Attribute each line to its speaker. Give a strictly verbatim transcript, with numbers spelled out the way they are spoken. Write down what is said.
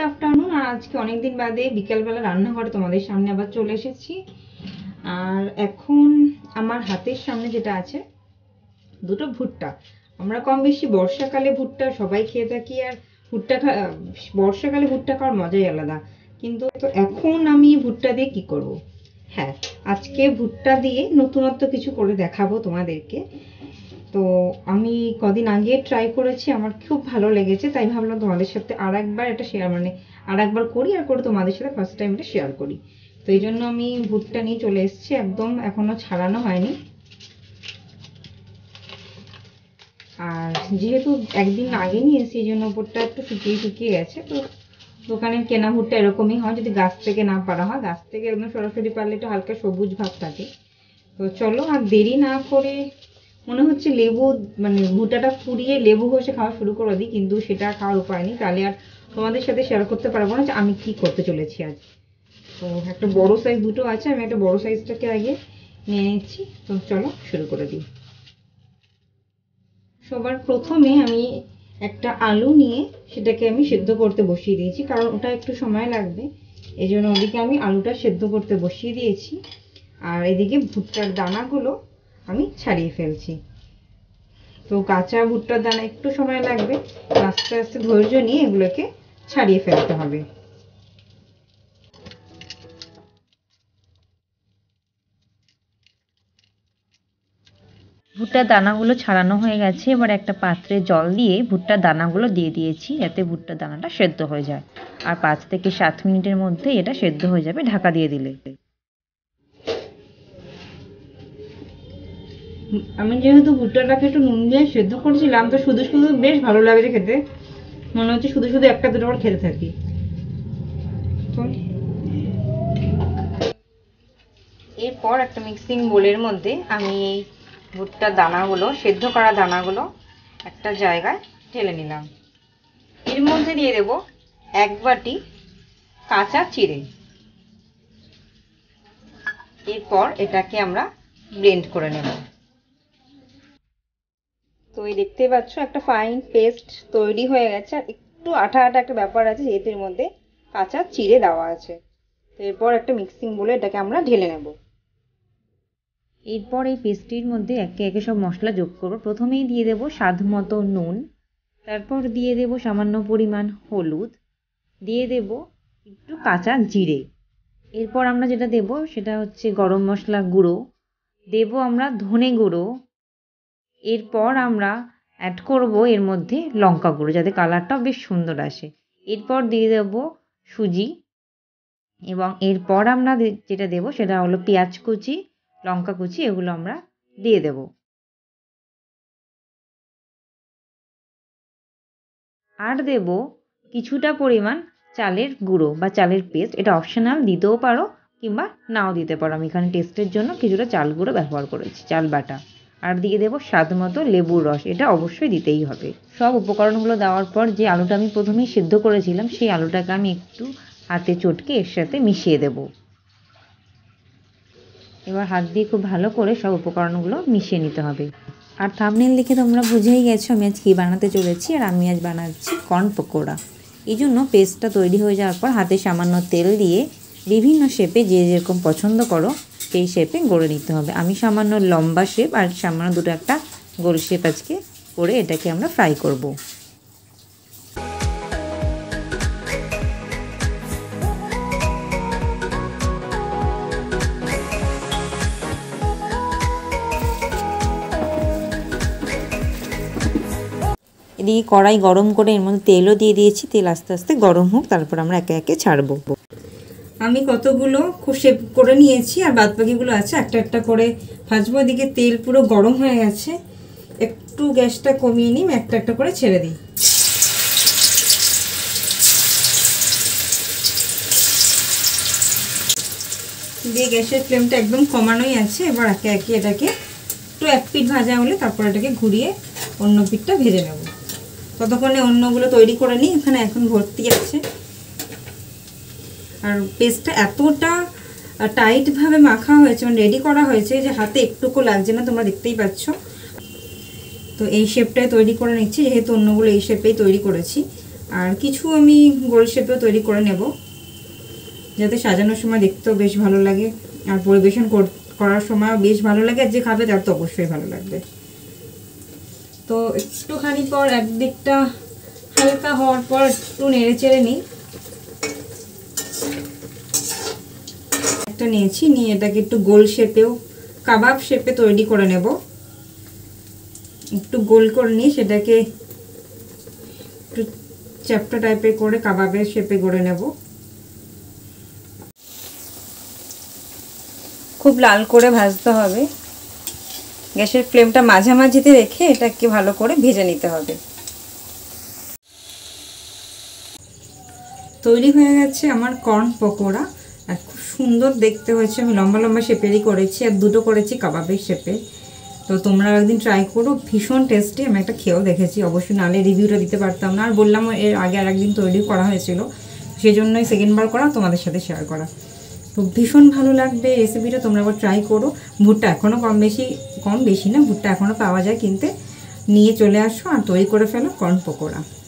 Speaker 1: Afternoon. और आज के अनेक दिन बादे बिकेलबेला रान्नाघरे तुम्हादेर सामने आबार चले एसेछि। और एखन आमार हाथेर सामने जेटा आछे दुटो भुट्टा। आमरा कम बेशी बर्षाकाले भुट्टा सबाई खेये थाकि और भुट्टा खा बर्षाकाले भुट्टा खाওয়ার मजाई आलादा। किन्तु तो एखन आमी भुट्टा दिये कि करब? हाँ, आजके भुट्टा दिये नतुनत्व किछु करे देखाबो तोमादेरके। तो आमी कदिन आगे ट्राई करेছি, আমার খুব ভালো লেগেছে, তাই ভাবলাম তোমাদের সাথে আরেকবার এটা শেয়ার মানে আরেকবার করি আর করে তোমাদের সাথে ফার্স্ট টাইম এটা শেয়ার করি। তো এই জন্য আমি ভুট্টা নিয়ে চলে এসেছি, একদম এখনো ছাড়ানো হয়নি। আর যেহেতু একদিন আগে নিয়েছি এই জন্য উপরটা একটু শুকিয়ে শুকিয়ে গেছে। তো দোকানের কেনা ভুট্টা এরকমই হয়, যদি গাছ থেকে না পাড়া হয়। গাছ থেকে একদম সরাসরি পারলে একটু হালকা সবুজ ভাব থাকে। তো চলো আর দেরি না করে মনে হচ্ছে লেবু মানে ভুট্টাটা পুড়িয়ে লেবু ঘষে খাওয়া শুরু করে দিই, কিন্তু সেটা খাওয়ার উপায় নেই, তাহলে আর তোমাদের সাথে শেয়ার করতে পারবো না যে আমি কি করতে চলেছি আজ। তো একটা বড় সাইজ দুটো আছে, আমি একটা বড় সাইজটাকে আগে নিয়ে নিচ্ছি। তো চলো শুরু করে দিই। সবার প্রথমে আমি একটা আলু নিয়ে সেটাকে আমি সেদ্ধ করতে বসিয়ে দিয়েছি, কারণ ওটা একটু সময় লাগবে। এই জন্য ওদিকে আমি আলুটা সেদ্ধ করতে বসিয়ে দিয়েছি, আর এদিকে ভুট্টার দানাগুলো আমি ছাড়িয়ে ফেলছি। তো কাঁচা ভুট্টার দানা একটু সময় লাগবে, আস্তে আস্তে ধৈর্য নিয়ে এগুলোকে ছাড়িয়ে ফেলতে হবে।
Speaker 2: ভুট্টার দানাগুলো ছাড়ানো হয়ে গেছে। এবার একটা পাত্রে জল দিয়ে ভুট্টার দানাগুলো দিয়ে দিয়েছি, যাতে ভুট্টার দানাটা সেদ্ধ হয়ে যায়। আর পাঁচ থেকে সাত মিনিটের মধ্যে এটা সেদ্ধ হয়ে যাবে ঢাকা দিয়ে দিলে।
Speaker 1: আমি যেহেতু ভুট্টাটাকে একটু নুন দিয়ে সেদ্ধ করেছিলাম, তো শুধু শুধু বেশ ভালো লাগছে খেতে, মনে হচ্ছে শুধু শুধু একটা দুটো করে খেতে থাকি। এরপর একটা মিক্সিং বোলের মধ্যে আমি এই ভুট্টার দানাগুলো সেদ্ধ করা দানাগুলো একটা জায়গায় ঢেলে নিলাম। এর মধ্যে দিয়ে দেব এক বাটি কাঁচা চিড়ে। এরপর এটাকে আমরা ব্লেন্ড করে নেব। তো এই দেখতে পাচ্ছ একটা ফাইন পেস্ট তৈরি হয়ে গেছে। আর একটু আঠা আঠা একটা ব্যাপার আছে, যেহেতু এর মধ্যে কাঁচা চিড়ে দেওয়া আছে। তো এরপর একটা মিক্সিং বলে এটাকে আমরা ঢেলে নেব।
Speaker 2: এরপর এই পেস্টটির মধ্যে একে একে সব মশলা যোগ করব। প্রথমেই দিয়ে দেব স্বাদ মতো নুন, তারপর দিয়ে দেব সামান্য পরিমাণ হলুদ, দিয়ে দেব একটু কাঁচা জিরে। এরপর আমরা যেটা দেব সেটা হচ্ছে গরম মশলা গুঁড়ো, দেব আমরা ধনে গুঁড়ো। এরপর আমরা অ্যাড করব এর মধ্যে লঙ্কা গুঁড়ো, যাতে কালারটাও বেশ সুন্দর আসে। এরপর দিয়ে দেব সুজি, এবং এরপর আমরা যেটা দেব সেটা হলো পেঁয়াজ কুচি, লঙ্কা কুচি, এগুলো আমরা দিয়ে দেব। আর দেব কিছুটা পরিমাণ চালের গুঁড়ো বা চালের পেস্ট, এটা অপশনাল, দিতেও পারো কিংবা নাও দিতে পারো। আমি এখানে টেস্টের জন্য কিছুটা চাল গুঁড়ো ব্যবহার করেছি, চাল বাটা। আর দিয়ে দেবো স্বাদ মতো লেবুর রস, এটা অবশ্যই দিতেই হবে। সব উপকরণগুলো দেওয়ার পর যে আলুটা আমি প্রথমেই সিদ্ধ করেছিলাম সেই আলুটাকে আমি একটু হাতে চটকে এর সাথে মিশিয়ে দেব। এবার হাত দিয়ে খুব ভালো করে সব উপকরণগুলো মিশিয়ে নিতে হবে। আর থাম্বনেল দেখে তোমরা বুঝেই গেছো আমি আজ কী বানাতে চলেছি। আর আমি আজ বানাচ্ছি কর্ন পকোড়া। এই জন্য পেস্টটা তৈরি হয়ে যাওয়ার পর হাতে সামান্য তেল দিয়ে বিভিন্ন শেপে যে যেরকম পছন্দ করো সেই শেপে গড়ে নিতে হবে। আমি সামান্য লম্বা শেপ আর সামান্য দুটো একটা গোল শেপ আজকে করে এটাকে আমরা ফ্রাই করব। এদিকে কড়াই গরম করে এর মধ্যে তেলও দিয়ে দিয়েছি, তেল আস্তে আস্তে গরম হোক, তারপর আমরা একে একে ছাড়বো।
Speaker 1: আমি কতগুলো খুব শেপ করে নিয়েছি, আর বাদ বাকিগুলো আছে একটা একটা করে ভাজবো। এদিকে তেল পুরো গরম হয়ে গেছে, একটু গ্যাসটা কমিয়ে নিই, একটা একটা করে ছেড়ে দিই। দিয়ে গ্যাসের ফ্লেমটা একদম কমানোই আছে। এবার একে একে এটাকে একটু এক পিঠ ভাজা হলে তারপর এটাকে ঘুরিয়ে অন্য পিঠটা ভেজে নেব। ততক্ষণে অন্যগুলো তৈরি করে নিই, এখানে এখন ভর্তি আছে। আর পেস্টটা এতটা টাইটভাবে মাখা হয়েছে মানে রেডি করা হয়েছে যে হাতে একটুকু লাগছে না, তোমরা দেখতেই পাচ্ছ। তো এই শেপটাই তৈরি করে নিচ্ছি, যেহেতু অন্যগুলো এই শেপেই তৈরি করেছি। আর কিছু আমি গোল শেপেও তৈরি করে নেব, যাতে সাজানোর সময় দেখতেও বেশ ভালো লাগে আর পরিবেশন করার সময়ও বেশ ভালো লাগে, আর যে খাবে তার তো অবশ্যই ভালো লাগবে। তো একটুখানি পর একদিকটা হালকা হওয়ার পর একটু নেড়ে চেড়ে নিই। একটা নিয়েছি, নিয়ে এটাকে একটু গোল শেপেও কাবাব শেপে তৈরি করে নেব। একটু গোল করে নিয়ে সেটাকে একটু চ্যাপ্টা টাইপের করে কাবাবের শেপে গড়ে নেব। খুব লাল করে ভাজতে হবে, গ্যাসের ফ্লেমটা মাঝামাঝিতে রেখে এটাকে ভালো করে ভেজে নিতে হবে। তৈরি হয়ে গেছে আমার কর্ন পকোড়া, আর খুব সুন্দর দেখতে হয়েছে। আমি লম্বা লম্বা শেপেরই করেছি, আর দুটো করেছি কাবাবের শেপে। তো তোমরা একদিন ট্রাই করো, ভীষণ টেস্টি। আমি একটা খেয়েও দেখেছি, অবশ্যই নালে রিভিউটা দিতে পারতাম না। আর বললাম এর আগে আর একদিন তৈরি করা হয়েছিল, সেই জন্যই সেকেন্ডবার করা, তোমাদের সাথে শেয়ার করা। তো ভীষণ ভালো লাগবে রেসিপিটা, তোমরা একবার ট্রাই করো। ভুট্টা এখনও কম বেশি কম বেশি না ভুট্টা এখনও পাওয়া যায় কিনতে, নিয়ে চলে আসো আর তৈরি করে ফেলো কর্ন পকোড়া।